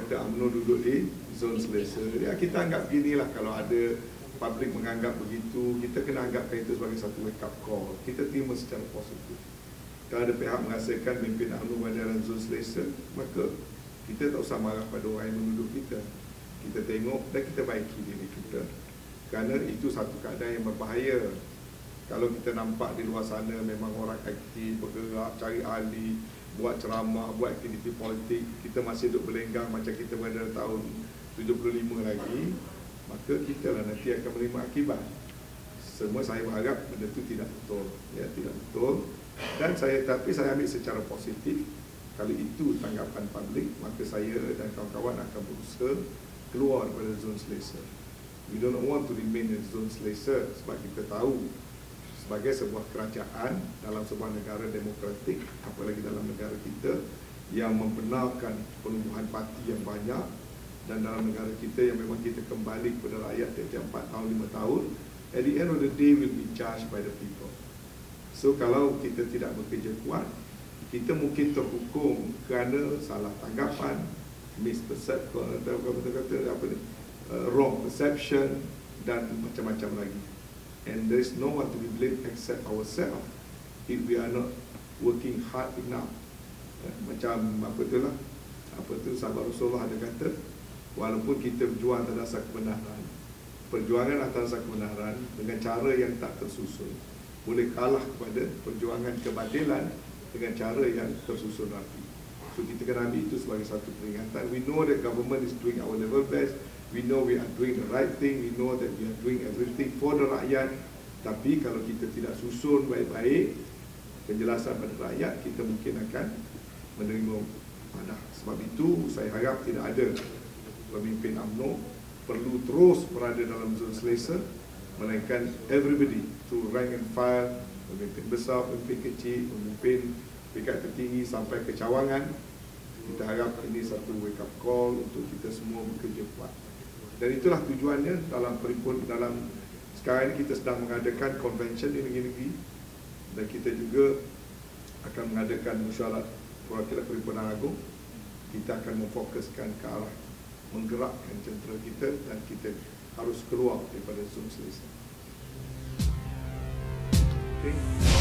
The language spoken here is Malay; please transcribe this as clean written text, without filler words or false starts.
kata UMNO duduk di zon selesa. Ya, kita anggap beginilah, kalau ada publik menganggap begitu, kita kena anggapkan itu sebagai satu wake up call. Kita terima secara positif. Kalau ada pihak merasakan pimpin UMNO berada dalam zon selesa, maka kita tak usah marah pada orang yang menuduh kita. Kita tengok dan kita baiki diri kita. Kerana itu satu keadaan yang berbahaya. Kalau kita nampak di luar sana memang orang aktif, bergerak, cari ahli, buat ceramah, buat aktiviti politik, kita masih duduk berlenggang macam kita berada tahun 75 lagi, maka kita lah nanti akan menerima akibat. Semua saya berharap benda itu tidak betul, ya, tidak betul. Dan tapi saya ambil secara positif. Kalau itu tanggapan publik, maka saya dan kawan-kawan akan berusaha keluar daripada zon selesa. We don't want to remain in zon selesa sebab kita tahu sebagai sebuah kerajaan dalam sebuah negara demokratik, apalagi dalam negara kita yang membenarkan penumbuhan parti yang banyak, dan dalam negara kita yang memang kita kembali kepada rakyat setiap 4 tahun, 5 tahun, at the end of the day will be judged by the people. So kalau kita tidak bekerja kuat, kita mungkin terhukum kerana salah tanggapan, misperception, wrong perception dan macam-macam lagi. And there is no one to be blamed except ourselves if we are not working hard enough. Macam apa tu sahabat Rasulullah ada kata, walaupun kita berjuang atas dasar kebenaran, perjuangan atas dasar kebenaran dengan cara yang tak tersusun boleh kalah kepada perjuangan kebatilan dengan cara yang tersusun rapi. So kita kena ambil itu sebagai satu peringatan. We know that government is doing our level best. We know we are doing the right thing. We know that we are doing everything for the rakyat. Tapi kalau kita tidak susun baik-baik penjelasan pada rakyat, kita mungkin akan menerima padah. Sebab itu saya harap tidak ada pemimpin UMNO perlu terus berada dalam zon selesa, melainkan everybody to rank and file, pemimpin besar, pemimpin kecil, pemimpin peringkat tertinggi sampai ke cawangan. Kita harap ini satu wake up call untuk kita semua bekerja kuat. Dan itulah tujuannya dalam sekarang ini kita sedang mengadakan convention di negeri-negeri, dan kita juga akan mengadakan mesyuarat perwakilan Perhimpunan Agung. Kita akan memfokuskan ke arah menggerakkan jentera kita, dan kita harus keluar daripada zon selesa. Okay.